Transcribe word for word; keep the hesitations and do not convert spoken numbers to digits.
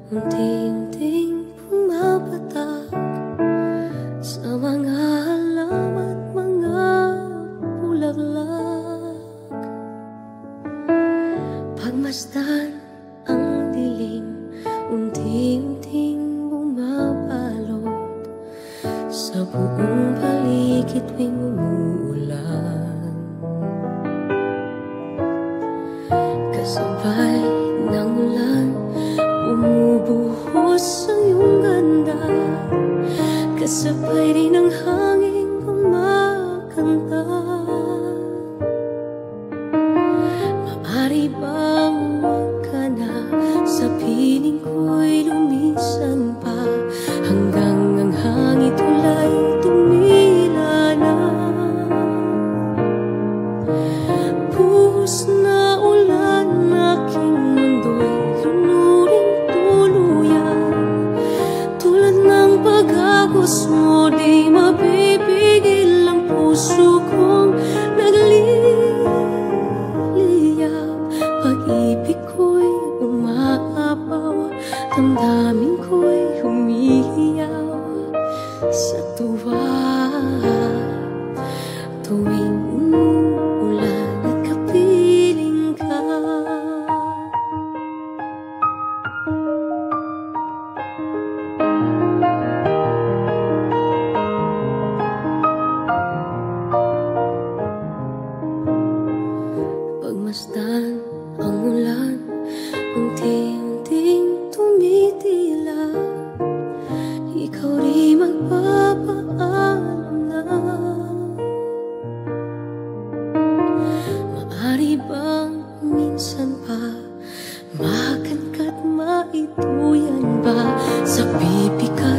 unti-unting pumapatak sa mga alam at mga bulaklak. Pagmasdan ang dilim, unti-unting bumabalot sa buong paligid tuwing umuulan. Kasabay ng ulan, bumubuhos ang iyong ganda. Kasabay rin ang hangin kumakanta. Maaari bang huwag ka na sa piling ko'y lumisan pa, hanggang ang hangin tulay tumila na. Buhos na ulan, aking mundo'y lunuring tuluyan. Tulad ng pag-agos mo, di mapipigil ang puso kong nagliliyab. Pag-ibig ko'y umaapaw, damdamin ko'y humihiyaw sa tuwa. Tuwing umuulan at kapiling ka, pagmasdan ang ulan, unti-unting tumitila. Ikaw rin magpapaalam na. Maaari bang minsan pa makan ka't maituyan ba sa pipi ka